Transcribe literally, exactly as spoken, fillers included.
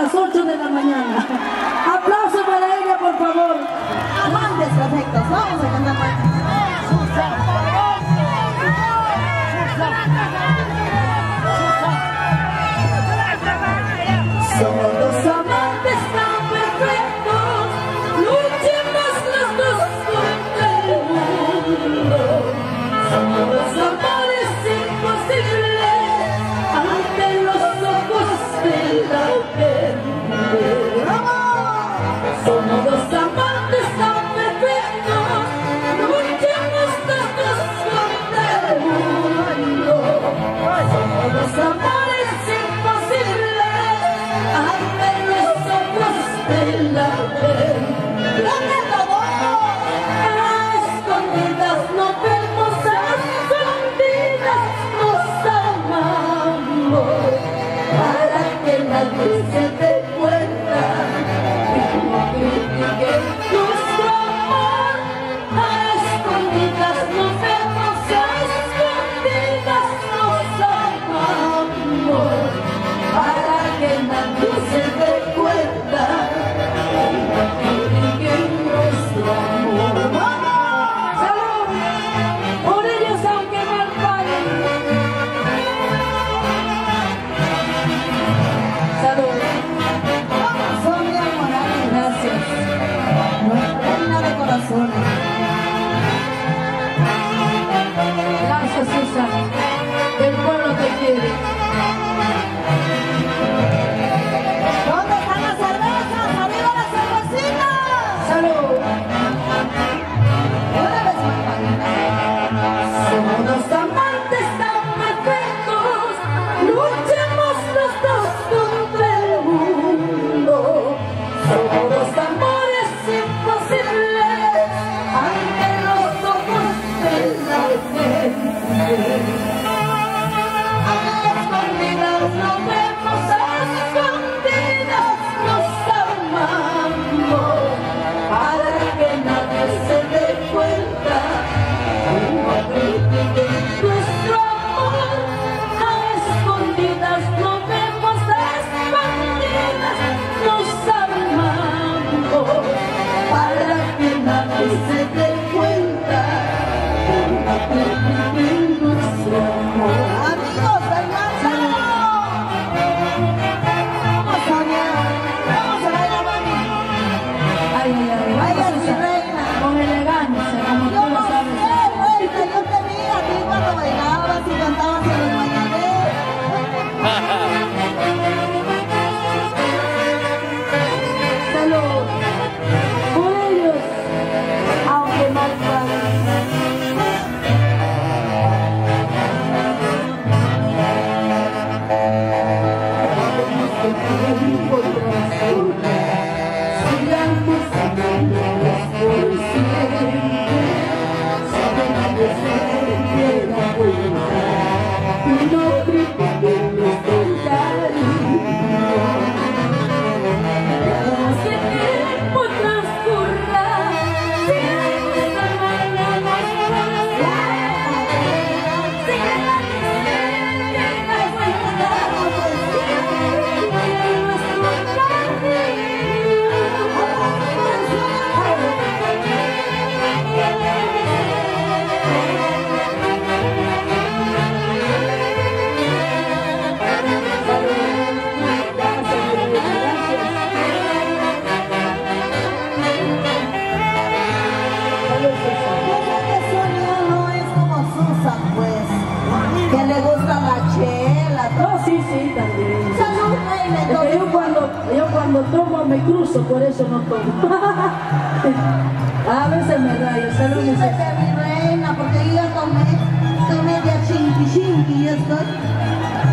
a las ocho de la mañana. Aplauso para ella, por favor. Amantes perfectos, vamos a cantar más. Somos dos amantes tan perfectos, luchemos los dos contra el mundo. Somos dos amores imposibles ante los ojos de la gente. Somos dos amantes tan perfectos, luchemos los dos contra el mundo. Somos dos amores imposibles ante los ojos de la gente. A escondidas nos vemos, a escondidas nos amamos, para que nadie se dé cuenta y no critique nuestro amor. A escondidas nos vemos, a escondidas nos amamos, para que nadie se dé cuenta y no critique nuestro amor. ¡Salud! Por ellos aunque mal paguen. ¡Salud! Sonia Morales, Gracias. nuestra reina de corazones. Gracias, Susana. El pueblo te quiere. ¿Dónde están las cervezas? ¡Arriba las cervecitas! ¡Salud! Una vez más, Magdalena. Somos dos amantes tan perfectos, luchemos los dos contra el mundo. Somos dos amores imposibles ante los ojos de la gente. A escondidas nos vemos, a escondidas nos amamos, para que nadie se dé cuenta y no critique nuestro amor. A escondidas nos vemos, a escondidas nos amamos, para que nadie se dé cuenta y no critique nuestro amor. Amigos del Manzano, vamos Sonia, vamos a bailar, mami. Ay, ay, ay, Vaya vamos, mi Susana, reina. con elegancia, como Yo tú lo no sabes. sé, reina, yo te vi a ti cuando bailabas y cantabas en los mañaneros. Salud por ellos, aunque mal paguen. Sigamos amándonos por siempre, saben que se da cuenta y no critiquen nuestro cariño. Dejemos que el tiempo transcurra, sigamos amándonos por siempre, sigamos que da cuenta y no critiquen nuestro cariño. Sonia no es como Susan, pues, que le gusta la chela. No, sí, sí, también. Salud, reina, Es que entonces. yo cuando, yo cuando tomo me cruzo, por eso no tomo. A veces me rayo, salud, mi Sírvete, mi reina, porque yo ya tomé, tomé de a chinqui chinqui y ya estoy.